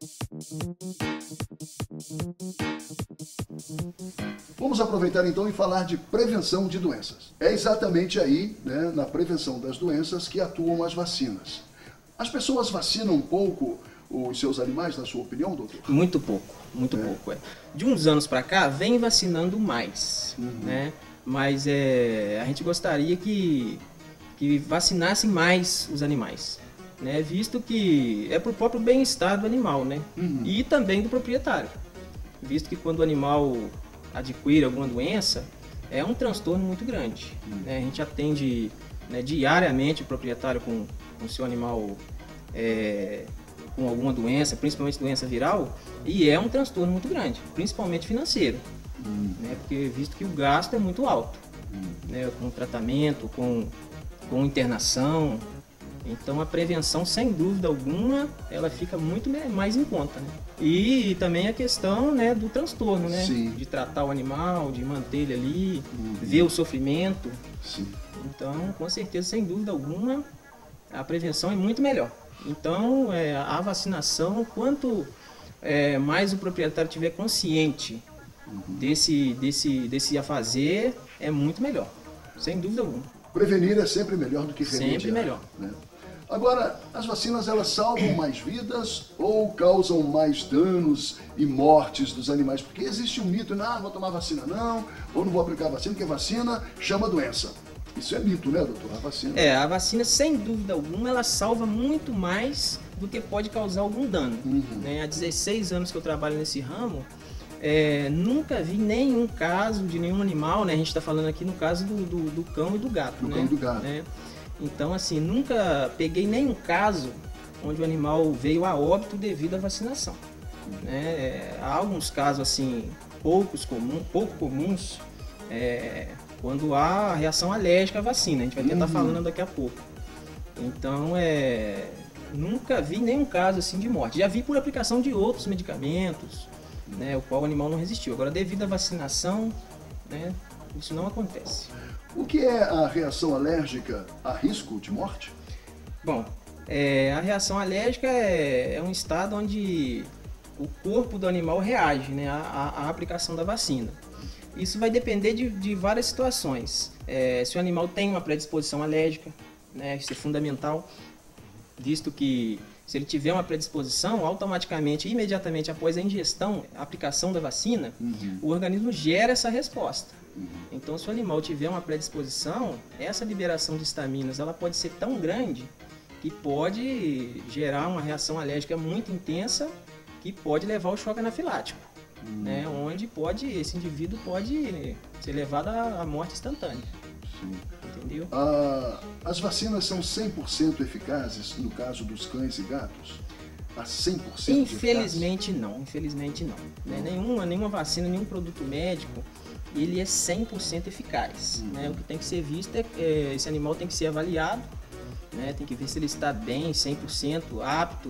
Vamos aproveitar então e falar de prevenção de doenças. É exatamente aí, né, na prevenção das doenças, que atuam as vacinas. As pessoas vacinam um pouco os seus animais, na sua opinião, doutor? Muito pouco, muito pouco. É. De uns anos para cá, vem vacinando mais, né? Mas a gente gostaria que vacinassem mais os animais, né? Visto que é para o próprio bem-estar do animal, né? E também do proprietário. Visto que quando o animal adquire alguma doença, é um transtorno muito grande, né? A gente atende, né, diariamente o proprietário com o seu animal com alguma doença, principalmente doença viral, e é um transtorno muito grande, principalmente financeiro, né? Porque visto que o gasto é muito alto, né? Com tratamento, com internação. Então a prevenção, sem dúvida alguma, ela fica muito mais em conta, né? E também a questão, né, do transtorno, né? Sim. De tratar o animal, de manter ele ali, ver o sofrimento. Sim. Então, com certeza, sem dúvida alguma, a prevenção é muito melhor. Então, a vacinação, quanto mais o proprietário estiver consciente desse a fazer, é muito melhor, sem dúvida alguma. Prevenir é sempre melhor do que remediar. Sempre melhor. Né? Agora, as vacinas, elas salvam mais vidas ou causam mais danos e mortes dos animais? Porque existe um mito, não vou tomar vacina não, ou não vou aplicar vacina, porque vacina chama doença. Isso é mito, né, doutor? A vacina. A vacina, sem dúvida alguma, ela salva muito mais do que pode causar algum dano. Né? Há 16 anos que eu trabalho nesse ramo, nunca vi nenhum caso de nenhum animal, né? A gente está falando aqui no caso do cão e do gato. Do cão e do gato. Né? Então, assim, nunca peguei nenhum caso onde o animal veio a óbito devido à vacinação. Né? Há alguns casos, assim, pouco comuns, quando há reação alérgica à vacina. A gente vai estar falando daqui a pouco. Então, nunca vi nenhum caso assim de morte. Já vi por aplicação de outros medicamentos, né, o qual o animal não resistiu. Agora, devido à vacinação, né, isso não acontece. O que é a reação alérgica a risco de morte? Bom, a reação alérgica é um estado onde o corpo do animal reage, né, à aplicação da vacina. Isso vai depender de várias situações. Se o animal tem uma predisposição alérgica, né, isso é fundamental, visto que se ele tiver uma predisposição, automaticamente, imediatamente após a ingestão, a aplicação da vacina, o organismo gera essa resposta. Então, se o animal tiver uma predisposição, essa liberação de estaminas ela pode ser tão grande que pode gerar uma reação alérgica muito intensa que pode levar ao choque anafilático, né, onde esse indivíduo pode ser levado à morte instantânea. Sim. Entendeu? As vacinas são 100% eficazes no caso dos cães e gatos? A 100% Infelizmente não, né? Nenhuma vacina, nenhum produto médico, ele é 100% eficaz. Né? O que tem que ser visto esse animal tem que ser avaliado, né? Tem que ver se ele está bem, 100% apto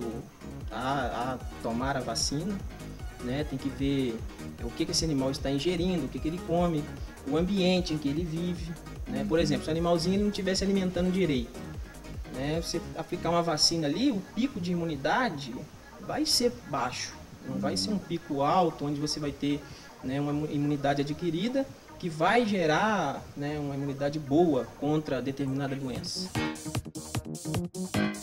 a tomar a vacina. Né? Tem que ver o que esse animal está ingerindo, o que ele come, o ambiente em que ele vive. Né? Por exemplo, se o animalzinho ele não estiver se alimentando direito, né? Você aplicar uma vacina ali, o pico de imunidade vai ser baixo, não vai ser um pico alto, onde você vai ter, né, uma imunidade adquirida que vai gerar, né, uma imunidade boa contra determinada doença.